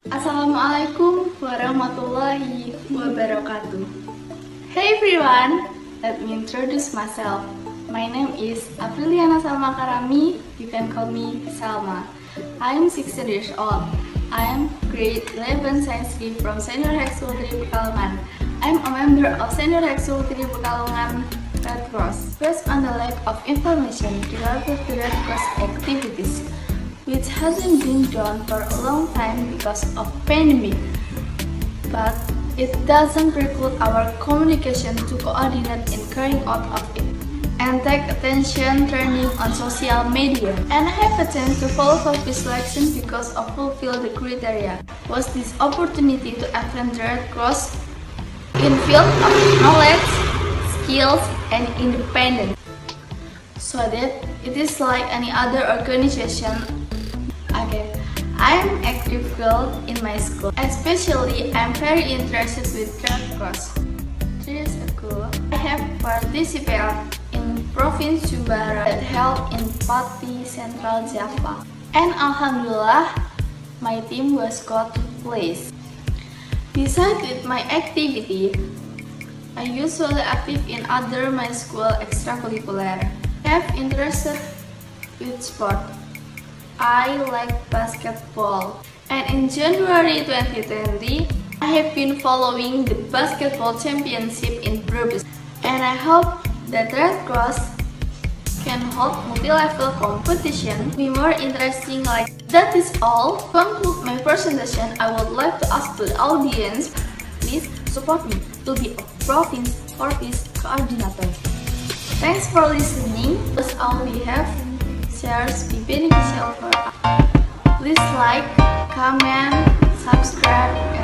Assalamualaikum warahmatullahi wabarakatuh. Hey everyone, let me introduce myself. My name is Apriliana Salma Karami. You can call me Salma. I am 16 years old. I am grade 11 Science 3 from Senior High School 3 Pekalongan. I am a member of Senior High School 3 Pekalongan Red Cross. Based on the lack of information related to Red Cross activities, which hasn't been done for a long time because of pandemic, but it doesn't preclude our communication to coordinate in carrying out of it and take attention trending on social media. And I have a chance to follow this selection because of fulfill the criteria was this opportunity to attend the Red Cross in field of knowledge, skills, and independence, so that it is like any other organization. Okay, I'm active girl in my school. Especially, I'm very interested with Red Cross. 3 years ago, I have participated in Province Sumbar that held in Pati, Central Java. And Alhamdulillah, my team was got place. Besides with my activity, I usually active in other my school extracurricular. I have interested with sport. I like basketball, and in January 2020, I have been following the basketball championship in Brebes, and I hope that Red Cross can hold multi-level competition be more interesting. Like that is all. To conclude my presentation, I would like to ask the audience, please support me to be a province for this coordinator. Thanks for listening. That's all we have. Shares be beneficial for us. Please like, comment, subscribe,